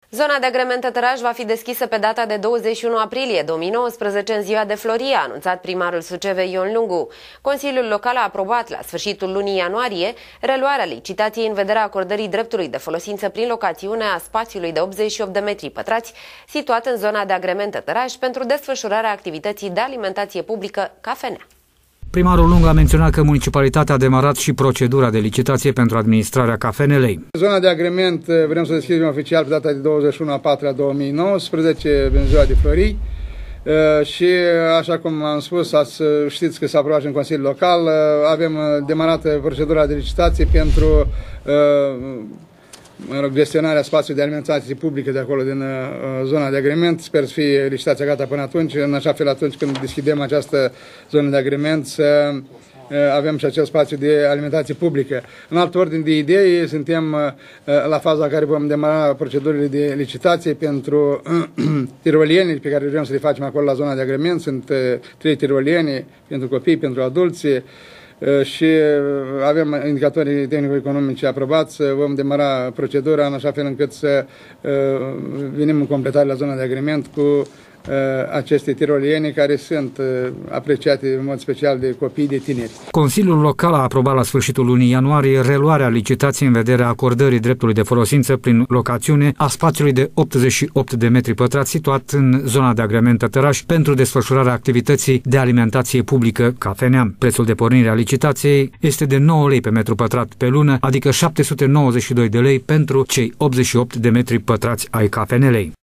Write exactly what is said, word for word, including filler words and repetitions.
Zona de agrement Tătăraș va fi deschisă pe data de douăzeci și unu aprilie două mii nouăsprezece în ziua de Florie, a anunțat primarul Sucevei Ion Lungu. Consiliul Local a aprobat la sfârșitul lunii ianuarie reluarea licitației în vederea acordării dreptului de folosință prin locațiune a spațiului de optzeci și opt de metri pătrați situat în zona de agrement Tătăraș pentru desfășurarea activității de alimentație publică Cafenea. Primarul Lungu a menționat că municipalitatea a demarat și procedura de licitație pentru administrarea cafenelei. Zona de agrement vrem să deschidem oficial pe data de douăzeci și unu a patra două mii nouăsprezece, în ziua de Florii. Și așa cum am spus, ați, știți că s-a aprobat în Consiliul Local, avem demarată procedura de licitație pentru mă rog, gestionarea spațiului de alimentație publică de acolo, din uh, zona de agrement. Sper să fie licitația gata până atunci, în așa fel atunci când deschidem această zonă de agrement să uh, avem și acel spațiu de alimentație publică. În alt ordin de idei, suntem uh, la faza în care vom demara procedurile de licitație pentru uh, tirolieni pe care vrem să le facem acolo la zona de agrement. Sunt uh, trei tirolieni pentru copii, pentru adulți. Și avem indicatorii tehnico-economici aprobați, vom demara procedura în așa fel încât să venim în completare la zona de agrement cu aceste tirolieni care sunt apreciate în mod special de copii, de tineri. Consiliul Local a aprobat la sfârșitul lunii ianuarie reluarea licitației în vederea acordării dreptului de folosință prin locațiune a spațiului de optzeci și opt de metri pătrați situat în zona de agrement Tătăraș pentru desfășurarea activității de alimentație publică Cafenea. Prețul de pornire a licitației este de nouă lei pe metru pătrat pe lună, adică șapte sute nouăzeci și doi de lei pentru cei optzeci și opt de metri pătrați ai cafenelei.